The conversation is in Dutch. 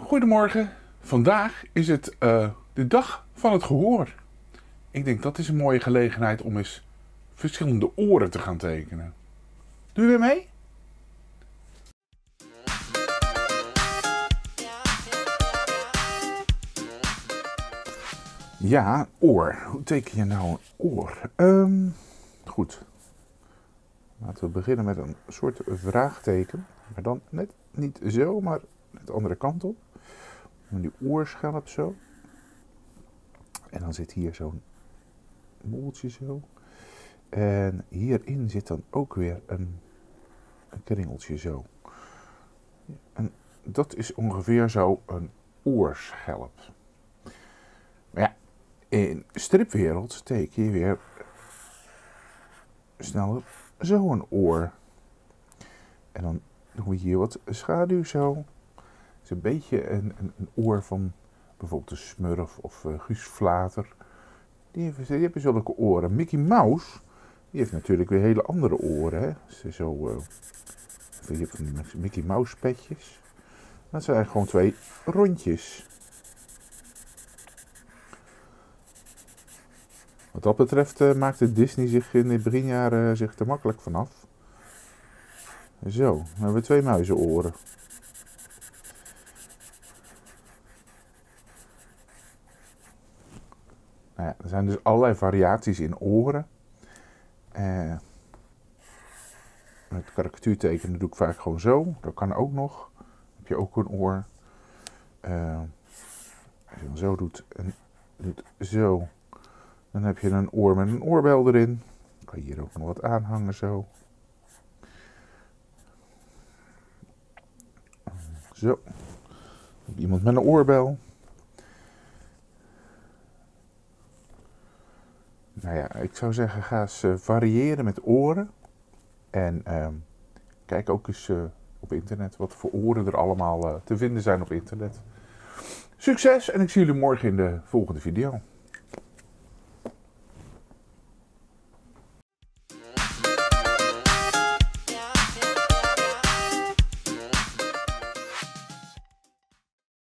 Goedemorgen. Vandaag is het de dag van het gehoor. Ik denk dat is een mooie gelegenheid om eens verschillende oren te gaan tekenen. Doe je weer mee? Ja, oor. Hoe teken je nou een oor? Goed. Laten we beginnen met een soort vraagteken. Maar dan net niet zo, maar de andere kant op. Die oorschelp zo. En dan zit hier zo'n moltje zo. En hierin zit dan ook weer een kringeltje zo. En dat is ongeveer zo een oorschelp. Maar ja, in stripwereld teken je weer sneller zo een oor. En dan doen we hier wat schaduw zo. Het is een beetje een oor van bijvoorbeeld de Smurf of Guus Vlater. Die hebben zulke oren. Mickey Mouse, die heeft natuurlijk weer hele andere oren. Hè? Je hebt Mickey Mouse petjes. Dat zijn eigenlijk gewoon twee rondjes. Wat dat betreft maakte Disney zich in de beginjaren zich te makkelijk vanaf. Zo, dan hebben we twee muizenoren. Nou ja, er zijn dus allerlei variaties in oren. Met karikatuur tekenen doe ik vaak gewoon zo. Dat kan ook nog. Dan heb je ook een oor. Als je dan zo doet en doet zo. Dan heb je een oor met een oorbel erin. Dan kan je hier ook nog wat aanhangen zo. Zo. Dan heb je iemand met een oorbel. Nou ja, ik zou zeggen, ga eens variëren met oren. En kijk ook eens op internet wat voor oren er allemaal te vinden zijn op internet. Succes en ik zie jullie morgen in de volgende video.